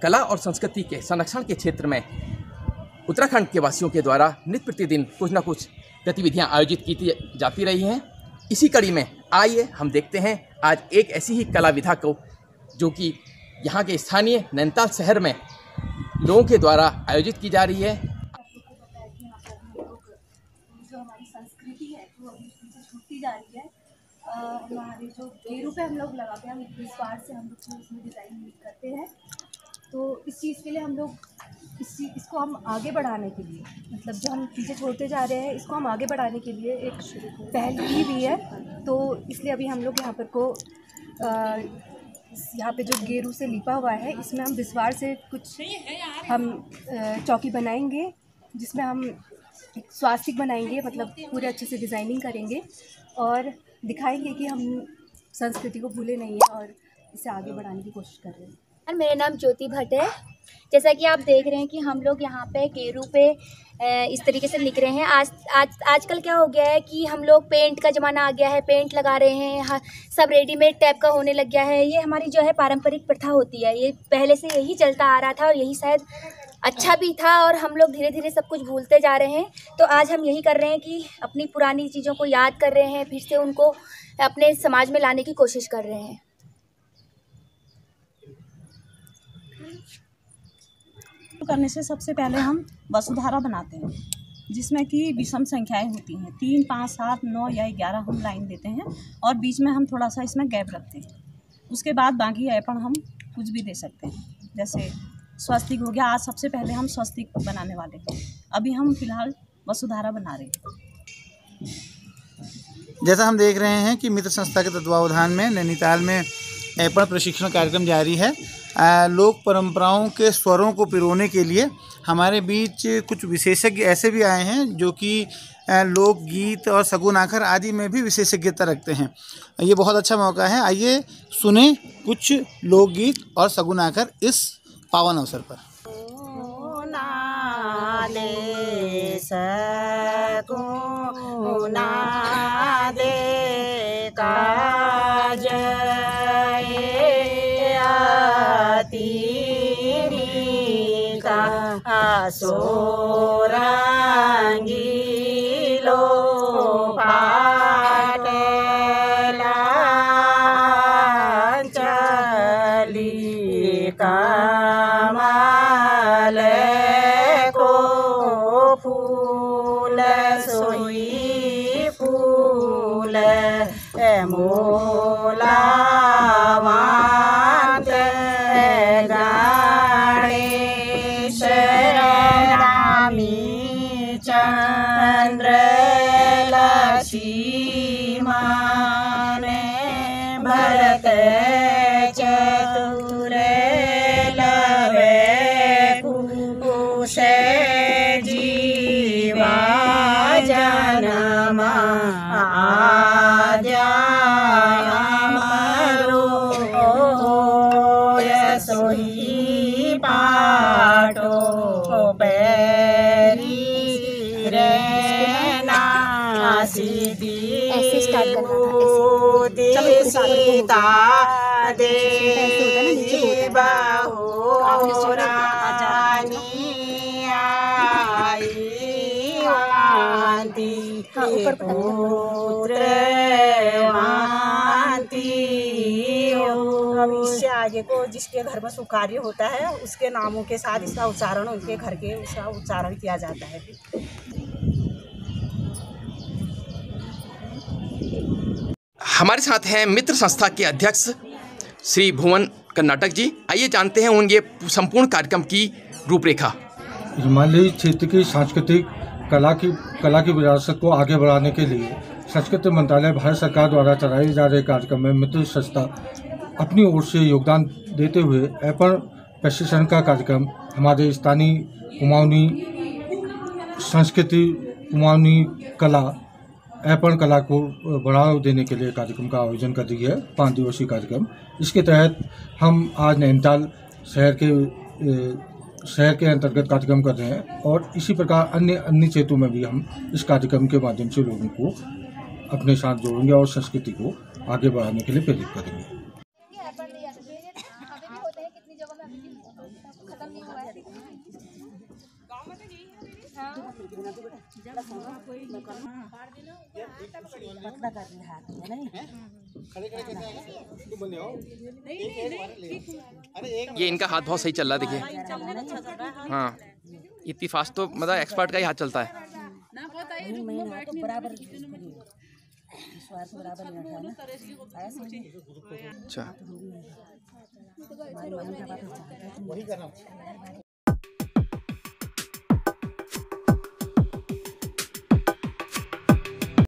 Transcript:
कला और संस्कृति के संरक्षण के क्षेत्र में उत्तराखंड के वासियों के द्वारा नित्य प्रतिदिन कुछ न कुछ गतिविधियां आयोजित की जाती रही हैं। इसी कड़ी में आइए हम देखते हैं आज एक ऐसी ही कला विधा को जो कि यहाँ के स्थानीय नैनीताल शहर में लोगों के द्वारा आयोजित की जा रही है। जो हमारी संस्कृति है वो अभी पीछे छूटती जा रही है। हमारे जो गेरू पे हम लोग लगाते हैं, इस बार से हम लोग इसमें डिज़ाइन करते हैं। तो इस चीज़ के लिए हम लोग इसको हम आगे बढ़ाने के लिए, मतलब जो हम पीछे छोड़ते जा रहे हैं इसको हम आगे बढ़ाने के लिए एक पहल की भी है। तो इसलिए अभी हम लोग यहाँ पे जो गेरू से लिपा हुआ है इसमें हम बिस्वार से कुछ हम चौकी बनाएंगे, जिसमें हम एक स्वास्तिक बनाएंगे, मतलब पूरे अच्छे से डिज़ाइनिंग करेंगे और दिखाएंगे कि हम संस्कृति को भूले नहीं है और इसे आगे बढ़ाने की कोशिश कर रहे हैं। मेरा नाम ज्योति भट्ट है। जैसा कि आप देख रहे हैं कि हम लोग यहाँ पे गेरू पे इस तरीके से लिख रहे हैं। आजकल क्या हो गया है कि हम लोग पेंट का ज़माना आ गया है, पेंट लगा रहे हैं, सब रेडीमेड टाइप का होने लग गया है। ये हमारी जो है पारंपरिक प्रथा होती है, ये पहले से यही चलता आ रहा था और यही शायद अच्छा भी था और हम लोग धीरे धीरे सब कुछ भूलते जा रहे हैं। तो आज हम यही कर रहे हैं कि अपनी पुरानी चीज़ों को याद कर रहे हैं, फिर से उनको अपने समाज में लाने की कोशिश कर रहे हैं। करने से सबसे पहले हम वसुधारा बनाते हैं, जिसमें कि विषम संख्याएं होती हैं, 3, 5, 7, 9 या 11 हम लाइन देते हैं और बीच में हम थोड़ा सा इसमें गैप रखते हैं। उसके बाद बाकी ऐपण हम कुछ भी दे सकते हैं, जैसे स्वस्तिक हो गया। आज सबसे पहले हम स्वस्तिक बनाने वाले हैं, अभी हम फिलहाल वसुधारा बना रहे हैं। जैसा हम देख रहे हैं कि मित्र संस्था के तत्वावधान में नैनीताल में ऐपण प्रशिक्षण कार्यक्रम जारी है। लोक परंपराओं के स्वरों को पिरोने के लिए हमारे बीच कुछ विशेषज्ञ ऐसे भी आए हैं जो कि लोकगीत और सगुन आखर आदि में भी विशेषज्ञता रखते हैं। ये बहुत अच्छा मौका है, आइए सुने कुछ लोकगीत और सगुन आखर इस पावन अवसर पर। सोरंगीलो पाटला चली कमल को फूल सोई फूल मोला चंद्र लक्ष्मण भरत चतुर लवे कुश जीवा जनमा आद्यामरो सोही पाटो सीता देवी बाहो रानी आई पुत्र हम इससे आगे को जिसके घर में शुभ कार्य होता है उसके नामों के साथ इसका उच्चारण, उनके घर के उसका उच्चारण किया जाता है। हमारे साथ हैं मित्र संस्था के अध्यक्ष श्री भुवन कर्नाटक जी। आइए जानते हैं उनके संपूर्ण कार्यक्रम की रूपरेखा। हिमालयी क्षेत्र की सांस्कृतिक कला की विरासत को आगे बढ़ाने के लिए संस्कृति मंत्रालय भारत सरकार द्वारा चलाए जा रहे कार्यक्रम में मित्र संस्था अपनी ओर से योगदान देते हुए ऐपण प्रशिक्षण का कार्यक्रम हमारे स्थानीय कुमाऊनी संस्कृति, कुमाऊनी कला, ऐपण कला को बढ़ावा देने के लिए कार्यक्रम का आयोजन कर रही है, 5 दिवसीय कार्यक्रम। इसके तहत हम आज नैनीताल शहर के अंतर्गत कार्यक्रम कर रहे हैं और इसी प्रकार अन्य क्षेत्रों में भी हम इस कार्यक्रम के माध्यम से लोगों को अपने साथ जोड़ेंगे और संस्कृति को आगे बढ़ाने के लिए प्रेरित करेंगे। ये इनका हाथ बहुत सही चल रहा है, देखिए। हाँ, इतनी फास्ट तो मतलब एक्सपर्ट का ही हाथ चलता है। अच्छा,